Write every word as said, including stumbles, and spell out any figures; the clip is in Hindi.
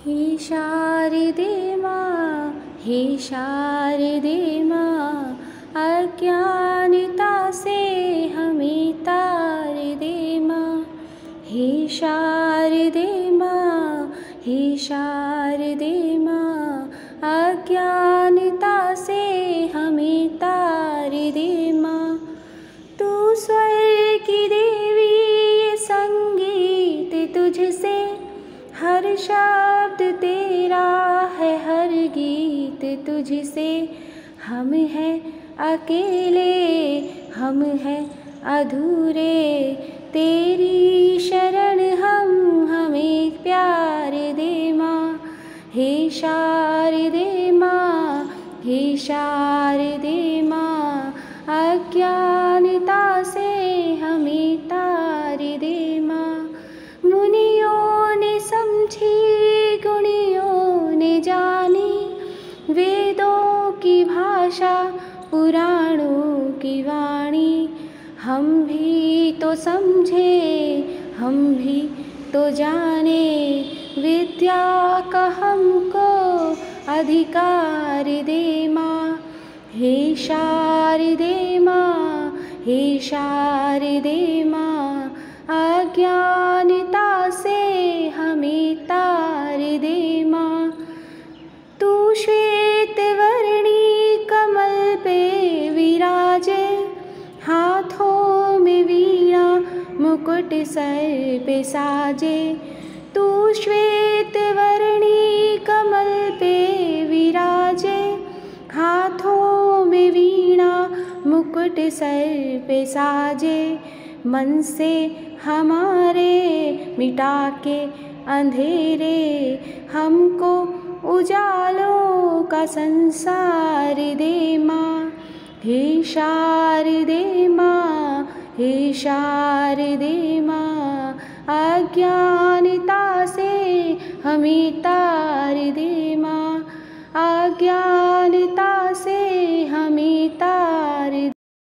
हे शारदे माँ, हे शारदे माँ, अज्ञानता से हमें तार दे माँ। हे शारदे माँ, हे शारदे माँ, अज्ञानता से हमें तार दे माँ। तू स्वर की देवी, ये संगीत तुझसे, हर शब्द तेरा है, हर गीत तुझसे। हम हैं अकेले, हम हैं अधूरे, तेरी शरण हम, हमें प्यार दे माँ। हे शारदे माँ, हे शारदे माँ, अज्ञानता से हमें तार दे माँ। मुनियों ने समझी, गुणियों ने जानी, वेदों की भाषा, पुराणों की वाणी। हम भी तो समझे, हम भी तो जाने, विद्या का हमको अधिकार दे माँ। हे शारदे माँ, हे शारदे माँ, अज्ञानता से हमें तार दे माँ। तू श्वेत वर्णी कमल पे विराजे, हाथों में वीणा मुकुट सर पे साजे। तू श्वेत वर्णी कमल पे विराजे, हाथों में वीणा मुकुट सर पे साजे। मन से हमारे मिटा के अंधेरे, हमको उजालों का संसार दे माँ। हे शारदे माँ, हे शारदे माँ, अज्ञानता से हमें तार दे।